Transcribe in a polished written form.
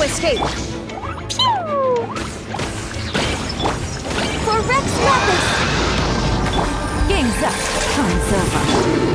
escape! Pew! For Rex Lapis! Game's up. Time's over.